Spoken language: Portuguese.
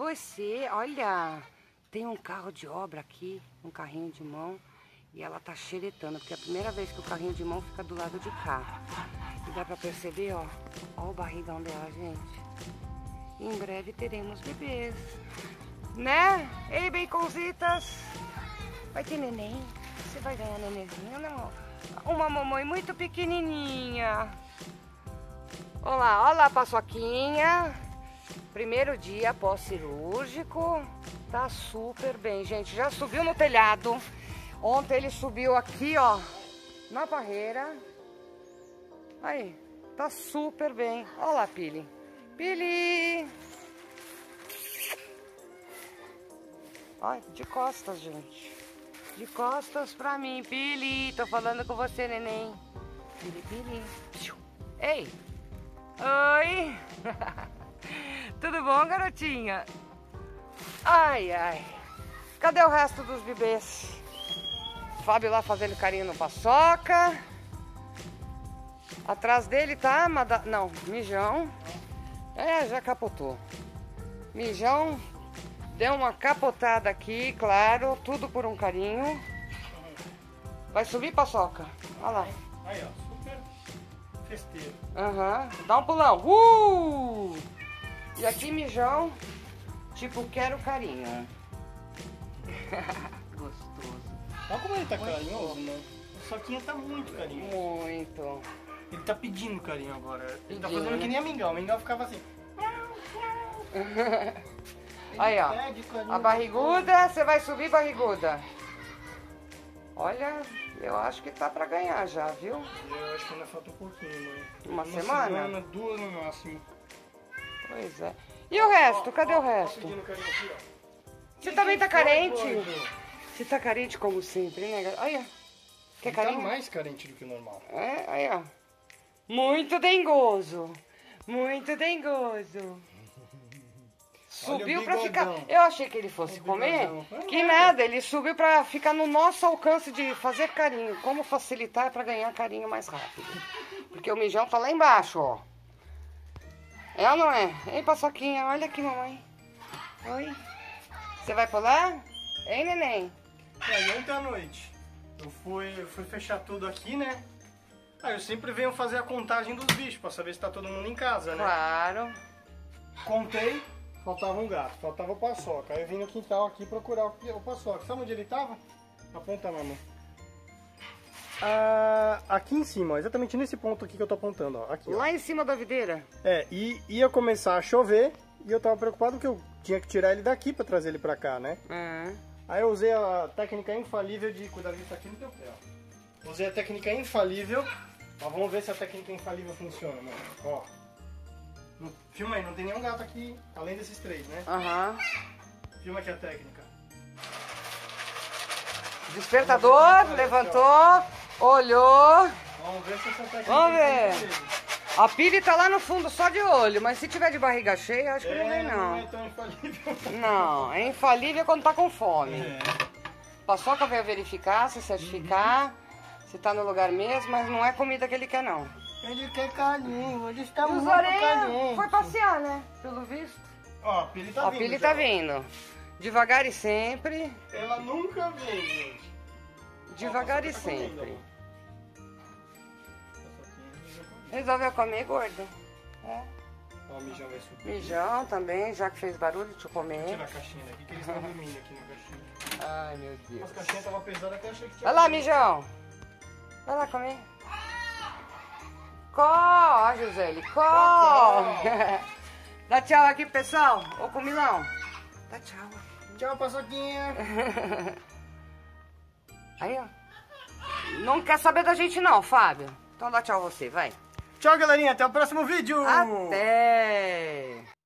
você. Olha, tem um carro de obra aqui, um carrinho de mão. E ela tá xeretando, porque é a primeira vez que o carrinho de mão fica do lado de cá. E dá pra perceber, ó. Ó o barrigão dela, gente. E em breve teremos bebês. Né? Ei, baconzitas. Vai ter neném? Você vai ganhar nenenzinho, não? Uma mamãe muito pequenininha. Olá, olha a paçoquinha. Primeiro dia pós-cirúrgico. Tá super bem, gente. Já subiu no telhado. Ontem ele subiu aqui, ó, na barreira. Aí, tá super bem. Olha lá, Pili. Pili! Olha, de costas, gente. De costas pra mim, Pili. Tô falando com você, neném. Pili, Pili. Ei! Oi! Tudo bom, garotinha? Ai, ai. Cadê o resto dos bebês? Fábio lá fazendo carinho no Paçoca. Atrás dele tá... Não, Mijão. É, já capotou. Mijão deu uma capotada aqui, claro. Tudo por um carinho. Vai subir, Paçoca? Olha lá. Aí, ó. Super festeiro. Aham. Dá um pulão. E aqui, Mijão. Tipo, quero carinho. Gostoso. Olha como ele tá carinhoso, né? O Soquinha tá muito carinhoso. Muito. Ele tá pedindo carinho agora. Ele tá Pedindo, fazendo que né? nem a Mingau. A Mingau ficava assim. Aí, ó. Pede carinho. A barriguda, você vai subir, barriguda? Olha, eu acho que tá pra ganhar já, viu? Eu acho que ainda falta um pouquinho, mãe. Uma semana? 2 no máximo. Pois é. E o resto? Cadê o resto? Pedindo carinho aqui, ó. Você também tá carente? Gordo? Você tá carente como sempre, né? Olha. Quer Ele tá carinho? mais carente do que o normal. É, aí, ó. Muito dengoso. Muito dengoso. Subiu pra ficar... Eu achei que ele fosse comer. Que nada, ele subiu pra ficar no nosso alcance de fazer carinho. Como facilitar pra ganhar carinho mais rápido. Porque o Mijão tá lá embaixo, ó. É ou não é? Ei, Paçoquinha, olha aqui, mamãe. Oi. Você vai pular? Hein, neném? E aí, ontem à noite, eu fui fechar tudo aqui, né? Aí eu sempre venho fazer a contagem dos bichos, pra saber se tá todo mundo em casa, né? Claro. Contei, faltava um gato, faltava o Paçoca. Aí eu vim no quintal aqui procurar o Paçoca. Sabe onde ele tava? Aponta, mamãe. Aqui em cima, ó, exatamente nesse ponto aqui que eu tô apontando, ó. Aqui, ó. Lá em cima da videira? É, e ia começar a chover e eu tava preocupado que eu tinha que tirar ele daqui pra trazer ele pra cá, né? Aí eu usei a técnica infalível de... Cuidado que tá aqui no teu pé, ó. Usei a técnica infalível. Ó, vamos ver se a técnica infalível funciona, mano. Ó. Filma aí, não tem nenhum gato aqui, além desses 3, né? Aham. Filma aqui a técnica. Despertador, levantou, olhou. Vamos ver se essa técnica... Vamos ver. infalível. A Pili tá lá no fundo só de olho, mas se tiver de barriga cheia, acho que não vem Não não. é tão infalível. Não, é infalível quando tá com fome. É. Paçoca veio verificar, se certificar, se tá no lugar mesmo, mas não é comida que ele quer não. Ele quer carinho, ele está E os muito orelhas carinho. foi passear, né? Pelo visto. Ó, a Pili tá A vindo. Pili já. tá vindo. Devagar e sempre. Ela nunca vem, gente. Devagar e Paçoca tá comendo, sempre. ó. Resolveu comer, gordo? É. Ó, o Mijão vai subir. Mijão também, já que fez barulho, deixa eu Vou comer. tirar a caixinha daqui, que eles estão dormindo aqui na caixinha. Ai, meu Deus. As caixinhas estavam pesadas, até achei que tinha... Vai lá, Mijão. Vai lá comer. Ó, Gisele, có. Dá tchau aqui, pessoal. Ô, comilão. Dá tchau. Tchau, Paçoquinha. Aí, ó. Não quer saber da gente não, Fábio. Então dá tchau você, vai. Tchau, galerinha. Até o próximo vídeo. Até.